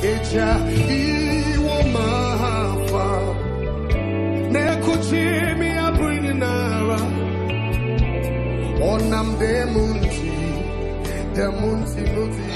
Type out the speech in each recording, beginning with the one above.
Eja iwo mahafa Nekuchimi abrinara Onam demunti muti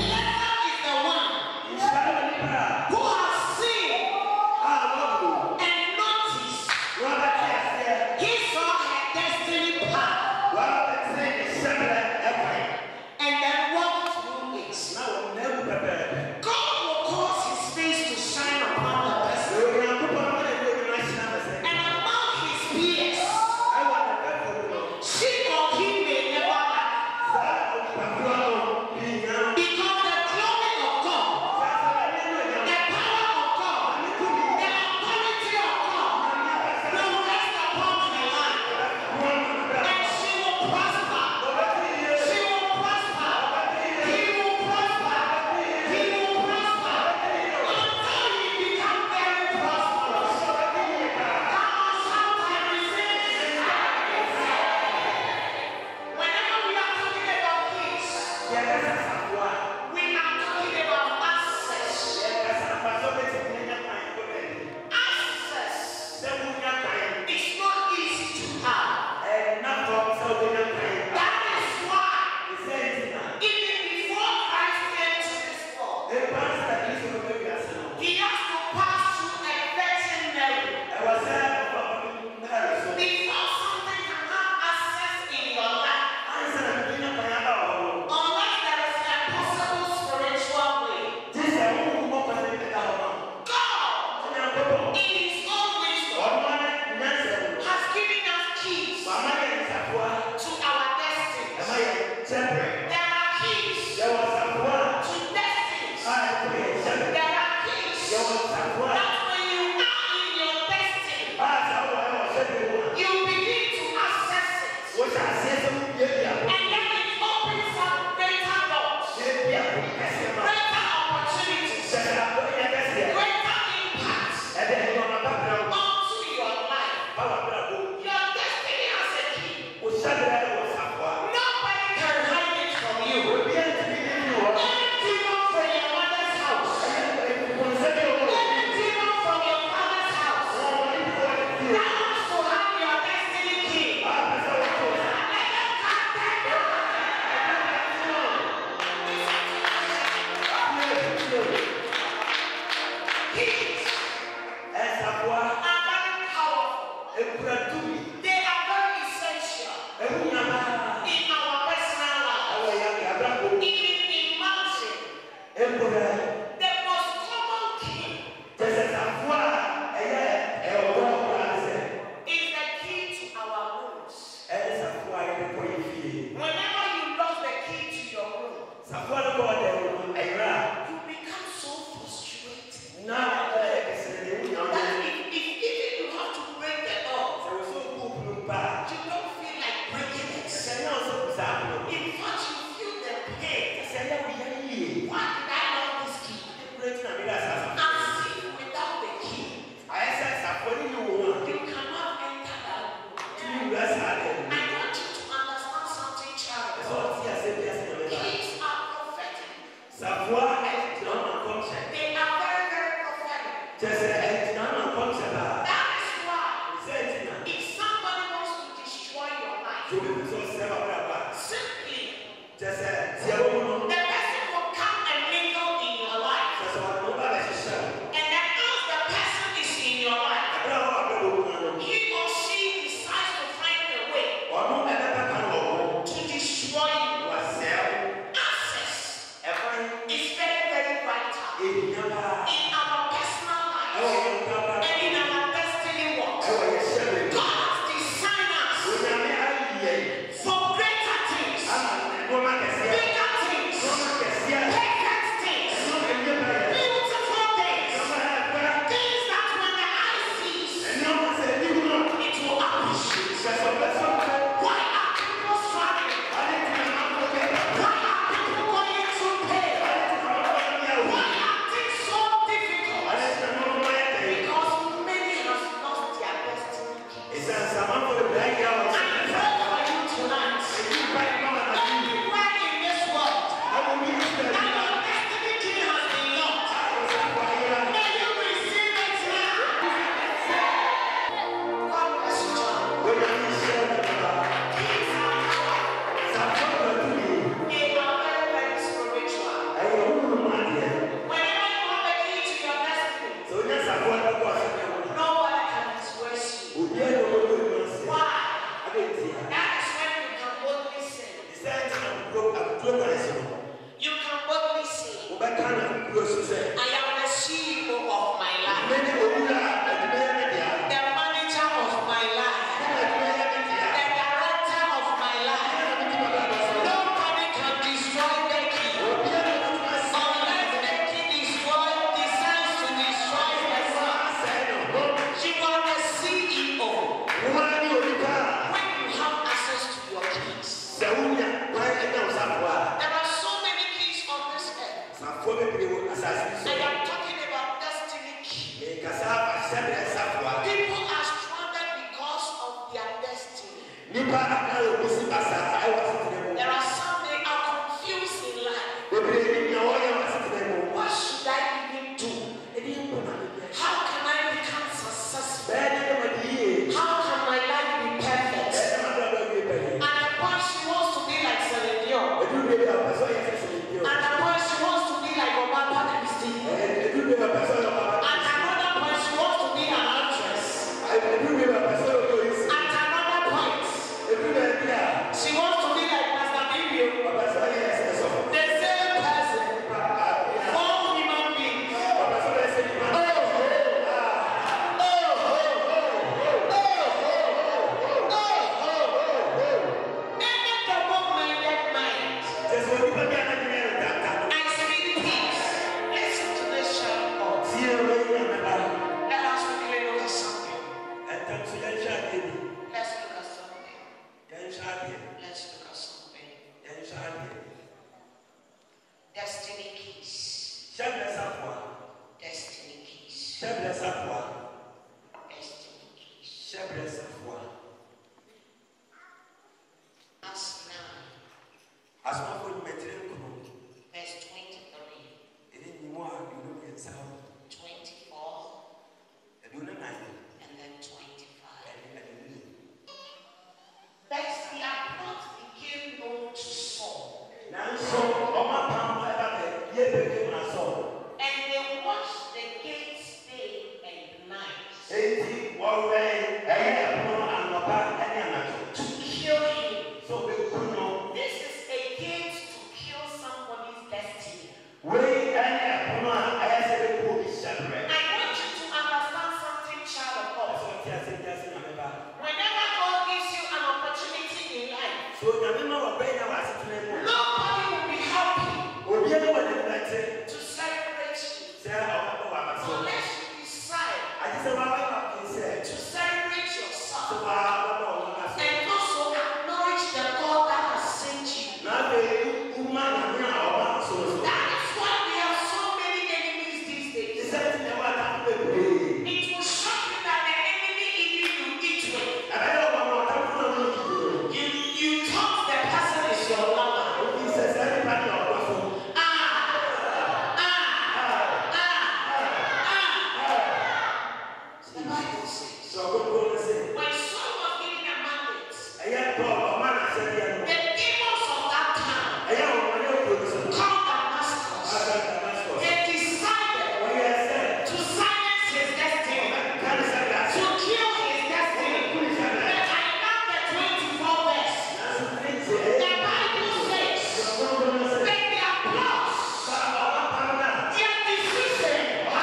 to kill him. This is a gate to kill somebody's destiny. I want you to understand something, child of God. Whenever God gives you an opportunity in life, nobody will be happy to celebrate you. Unless you decide to celebrate yourself and also acknowledge the God that has sent you. That is why we have so many enemies these days. It will shock you that the enemy even you eat with. You thought the person is your lover. The Bible says, when Saul was given a mandate, the demons of that town called Damascus, they decided to silence his destiny, to kill his destiny. But I love the 24th verse. The Bible says, that their plots, their decision,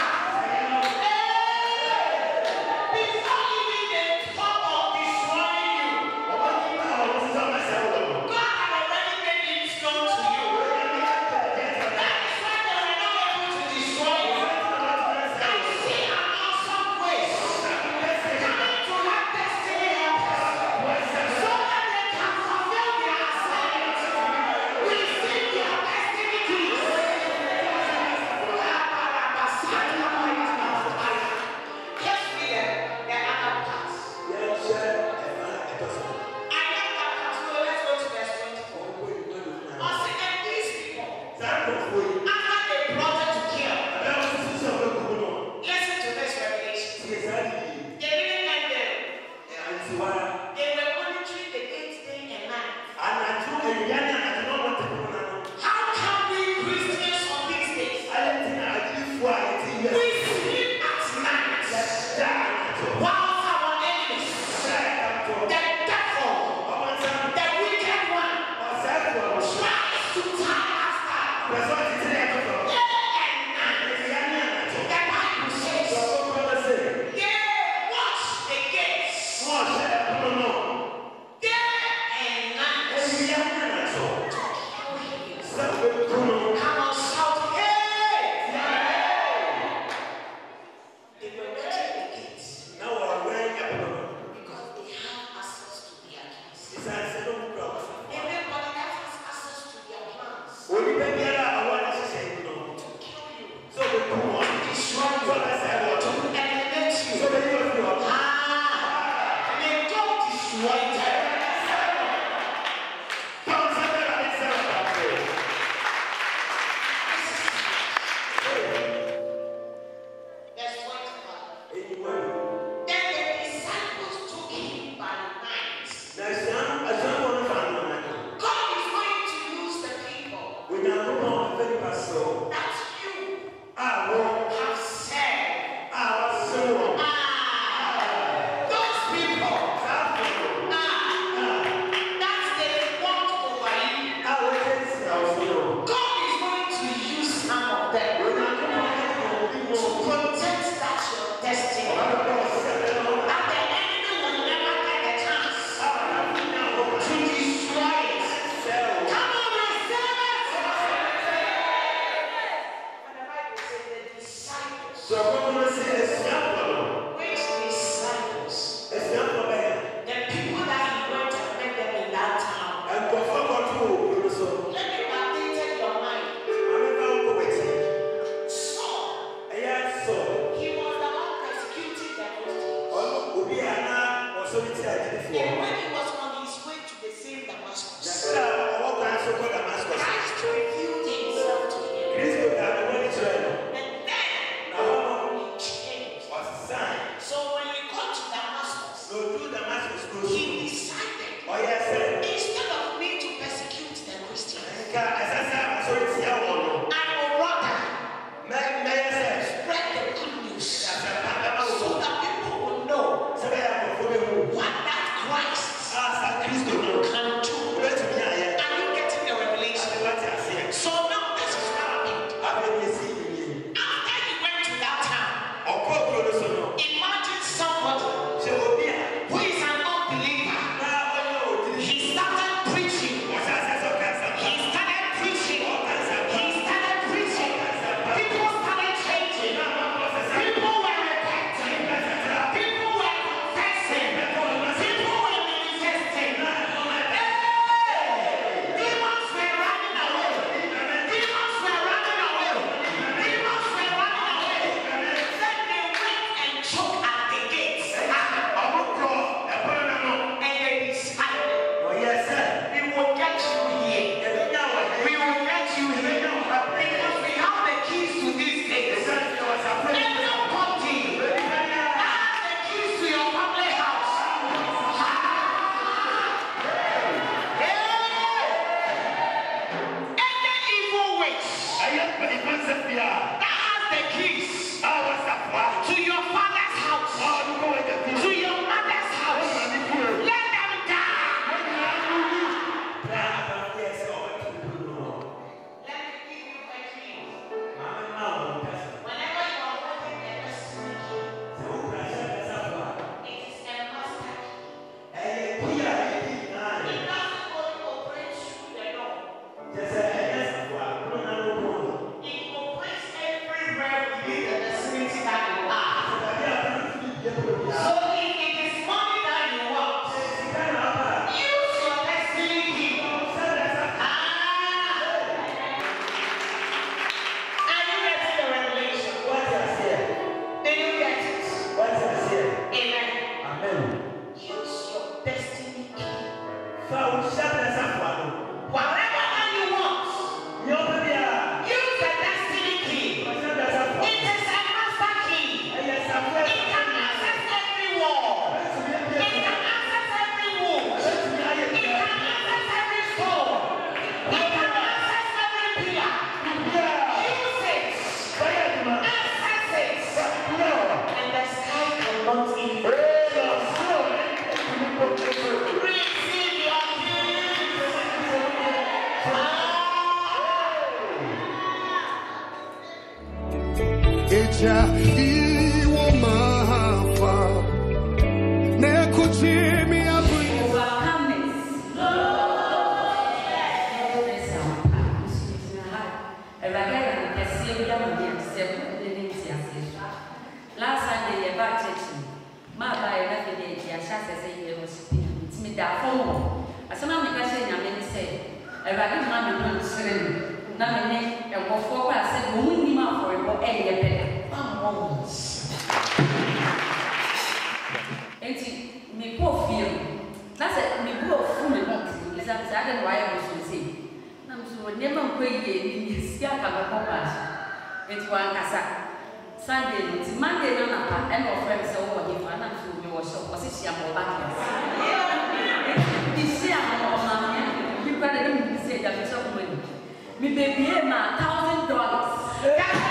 before even they thought of destroying you, God had already made it known to you. That is why they were not able to destroy you. I see an awesome grace coming to that destiny helpers so that they can fulfill their assignment, receive their destiny keys. Just read the other parts. I love that part. So let's go to verse 24. Also, and these people, after they plotted to kill, listen to this revelation. They didn't end there. They were monitoring the gate day and night. How can we Christians on these days? We sleep at night while our enemies, the devil, the wicked one, tries to tie us down. Day and night. The Bible says, they watch the gates. Day and night. Come on, shout, hey! They were watching the gates because they have access to their keys. Everybody that has access to their plans to kill you, to destroy you, to eliminate you. May God destroy them. Verse 25. Then the disciples took him by night. God is going to use the people that you have said. Those people that they want over you. God is going to use some of them to protect that your destiny. And the enemy will never get a chance to destroy it. Come on, receive it. And the Bible says the disciples. Which disciples? The people that he went and met them in that town. Let me update your mind. Saul, he was the one persecuting the Christians. And when he was on his way to the same Damascus, Christ revealed himself to him. And then he changed. So if it is money that you want, use your destiny key. Are you getting the revelation? Did you get it? Amen. Use your destiny key. Whatever that you want, use the destiny key. It is a master key. It can access every wall. It can access every wound. It can access every stone. It can access every pillar. Use it. Access it. And the sky cannot even. Receive your keys. Eja iwo mahafa nekuchimi abri Last Sunday, you bought church. My buy nothing there. I shall say, you was it's me that phone. As soon as I say, I'm going to say, I rather man and slim. Now, my name and what for I said, woman, you out for it, or any better. And me poor feel. That's it, me poor fool. Is that I don't know why I was say. I'm so never quite in his scalp of a compass. It's one casa. Sunday, Monday, no, and our friends are over here. I'm not sure you were so position or back. This year, you better say that it's all money. Me baby, $1,000.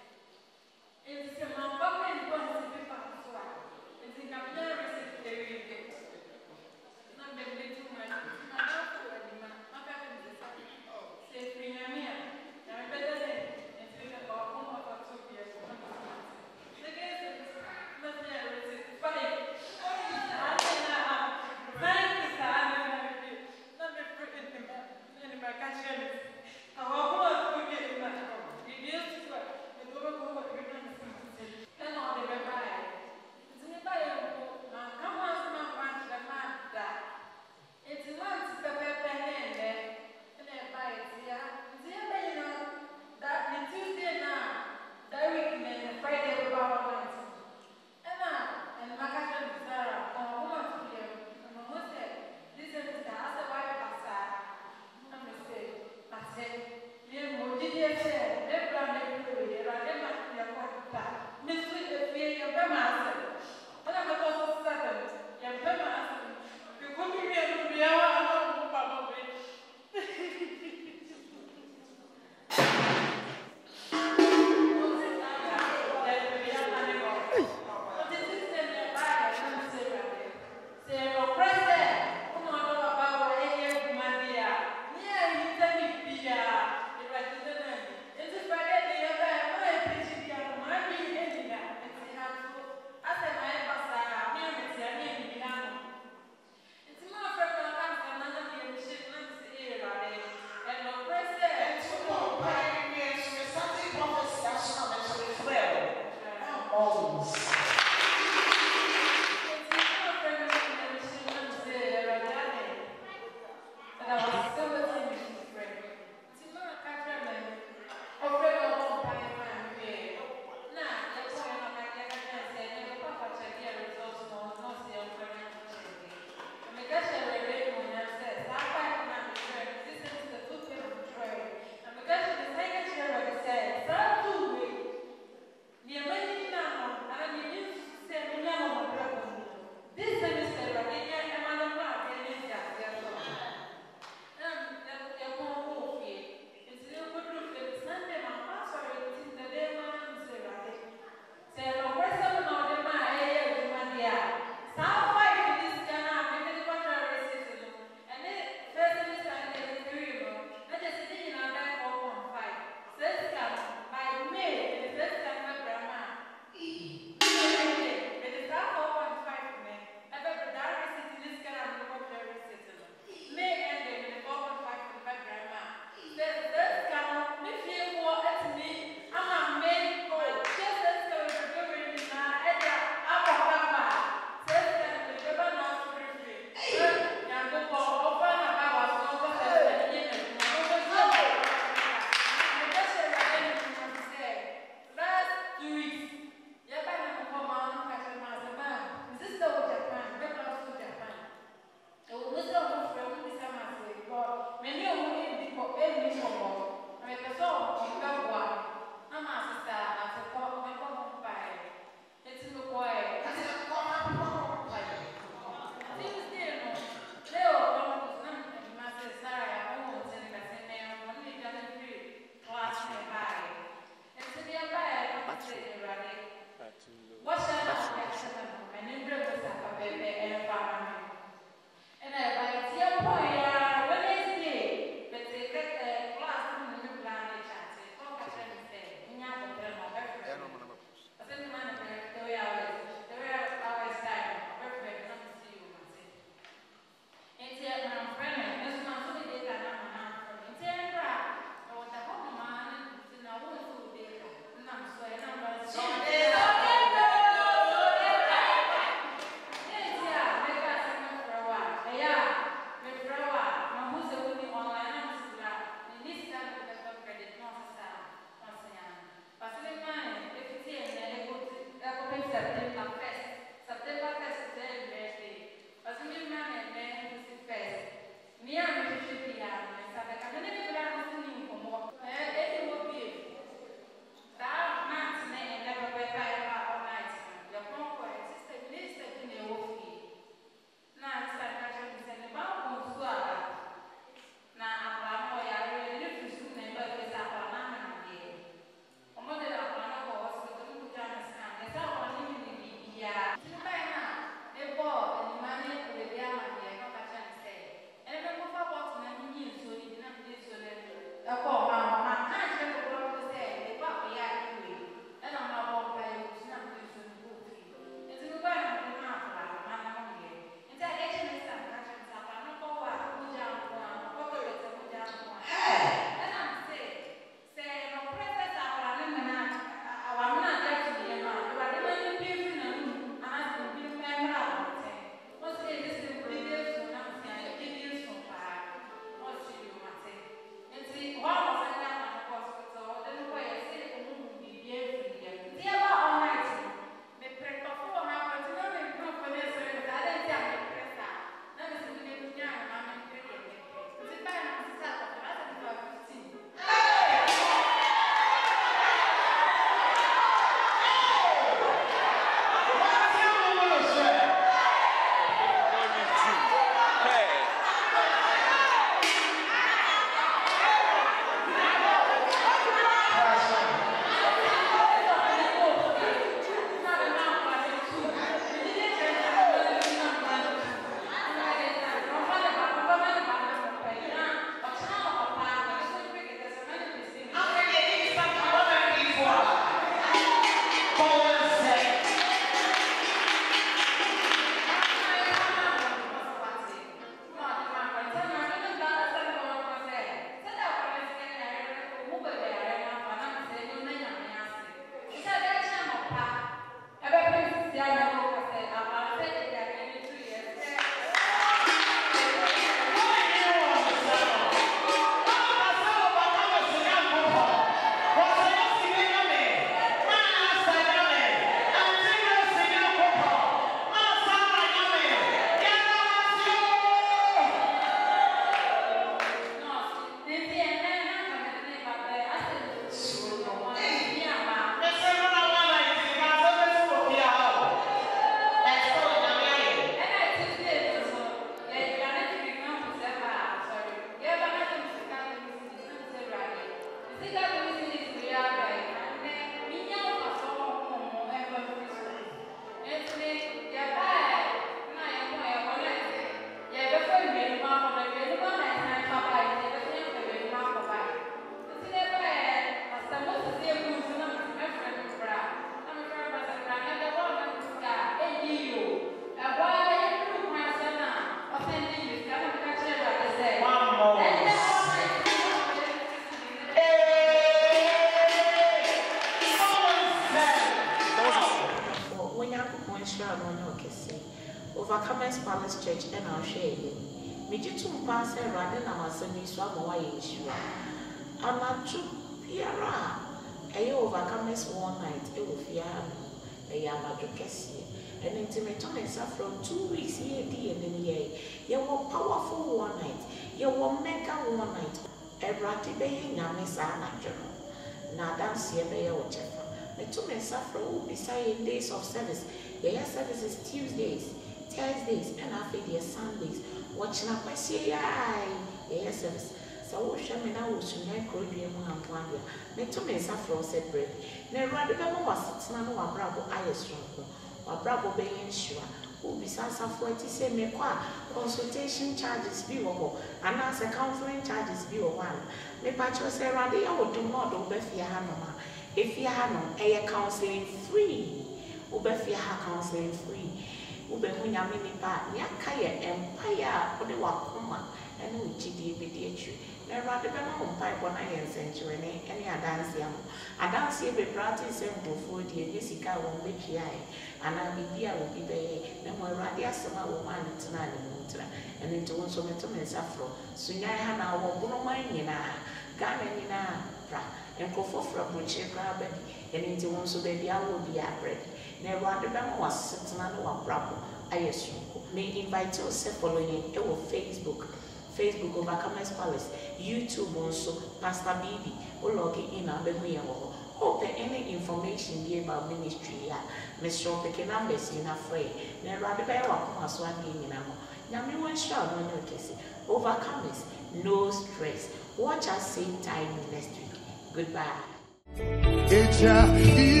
no no kese. Overcomers Palace Church and I'll share you. Mijitum pass a running and my son is one more issue. I'm not true. Piara. A overcomers one night, it will fear a yamado kese. And intimate on itself from 2 weeks here, dear, and then you were powerful one night. You were mega one night. A ratty bay, Namisa, natural. Now dance here, bay or cheffer. The 2 men suffer will be saying days of service. Their services Tuesdays, Thursdays, and after their Sundays. Watching up, I say, their service. So, Shaman, I will soon have grown you and one year. The 2 men suffer said bread. Never rather than was sitting on one bravo, I assume. Or bravo being sure. Who besides of what you say, me qua consultation charges be over, and as a counseling charges be over. Me patch was a radi, I would do not obey Fiahanoma. If you have no air counseling free, Ubefia counseling free. Ubehunya mini pa, Yakaya empire, or the Wakuma, and Uchidi BDH. There are the Bema pipe on iron century, any a dance yam. A dance here be practice and before the Jessica won't be here, and I will be there. Then my radia summer woman tonight, and into one so many afro. Soon I have now one mine in a Ghana bra, and go for a butcher crab, and into one so baby I will be a bread. Never the Bema was sitting on one bravo, I assume. May invite you to following it on Facebook. Facebook Overcomers Palace, YouTube also, Pastor Bibi, or log in and be hope any information here about ministry. Miss Shop picking numbers in a fray. Never rather bear one as one being in a more. Yami one shot on your case. Overcomers, no stress. Watch us same time next week. Goodbye.